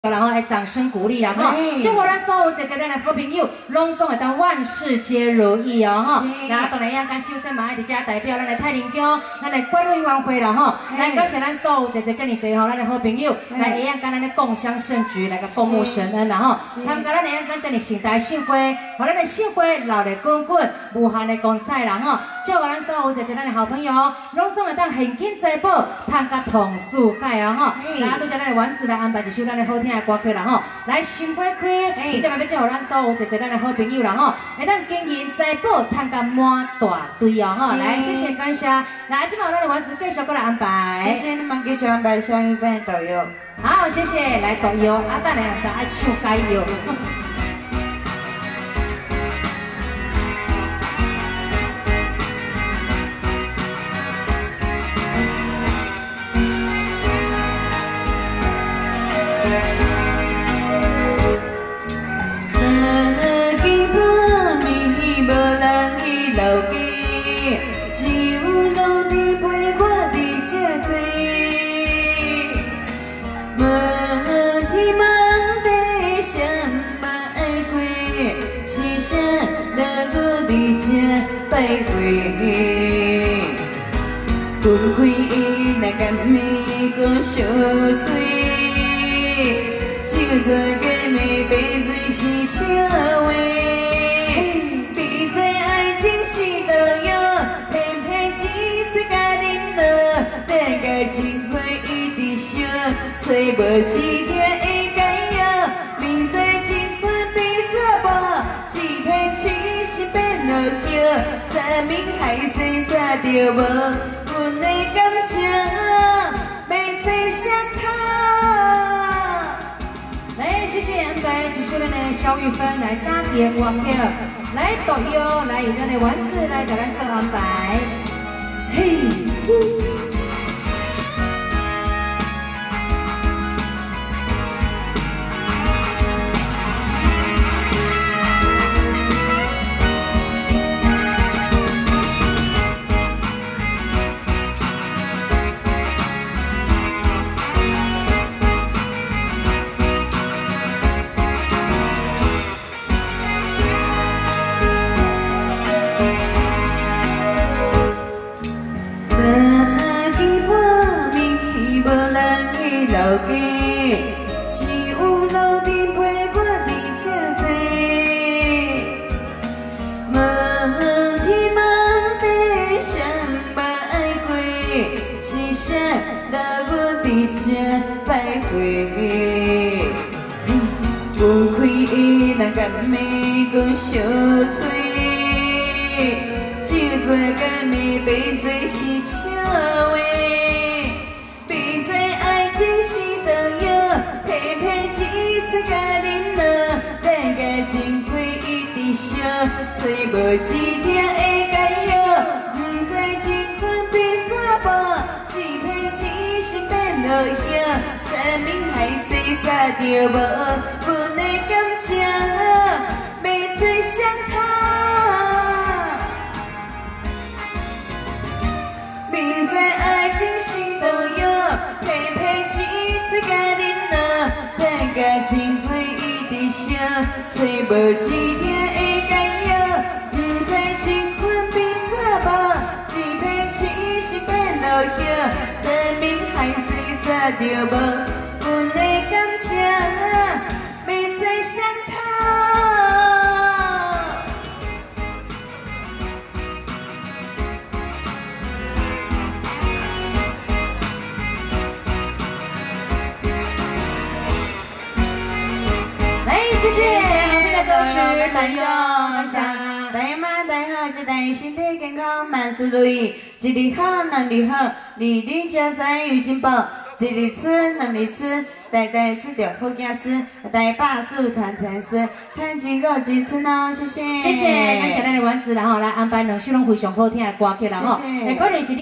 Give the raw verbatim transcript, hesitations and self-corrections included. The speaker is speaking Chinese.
然后来掌声鼓励啦哈！祝福咱所有姐姐咱的好朋友，拢总会当万事皆如意哦哈！然后当然也感谢先嘛爱伫遮代表咱的太宁宫，咱的管委员会啦哈！来感谢咱所有姐姐遮尔济吼，咱的好朋友来会样跟咱的共襄盛举，来个共沐神恩啦哈！参加咱会样跟遮尔盛大盛会，互咱的盛会闹得滚滚，无限的光彩啦哈！祝福咱所有姐姐咱的好朋友，拢总会当现金财宝，通甲同世界啊哈！然后拄则咱的丸子来安排一首咱的好听。 歌曲啦吼，来新花开，而且嘛要祝福咱所有一一咱的好朋友啦吼，会当金银财宝赚甲满大堆哦吼，来谢谢感谢，来今晚咱的丸子继续过来安排， 谢谢你们继续安排小鱼粉导游， 好谢谢，来导游，啊等下就爱唱解药。 只有老弟陪我伫这坐，无天茫地谁嘛爱过，是谁来我伫这拜会？分开伊若甘咪讲相随，就算假面白水是笑话，彼此爱情是毒药。 情花一直烧，找无四天会解药。明知情款变沙漠，只骗痴心变落叶。山明海誓啥着无？阮的感情要再相讨。 来，谢谢安排，继续咱的小玉芬来打电话曲，来导游来以咱的丸子来给咱做安排。嘿。 老家，只有老弟陪我伫这坐，无天茫地谁嘛爱过，是谁来我伫这拜会？分开伊若甘咪讲相催，就算甘咪变做是笑话。 是毒药，偏偏一次甲恁落，咱个情花一直烧，找无一天会解药。不知情款变沙漠，只骗痴心变落叶。山明海誓早着无，阮的感情要再相讨。明知爱情是毒药，偏偏。 一次甲恁落，咱个情花一直烧，找无一天会解药。不知情款变沙漠，只骗痴心变落叶。山明海誓早着无，阮的感情要再相讨。 谢谢，这个歌曲感谢感谢，大家嘛大好，祝大家身体健康，万事如意，一日好，两日好，日日加在有进步，一日吃，两日吃，代代吃着好家事，代百事团成事，谈几个几次呢？谢谢， 谢谢，感谢咱的丸子，然后来安排两首拢非常好听的歌曲啦吼，可能是。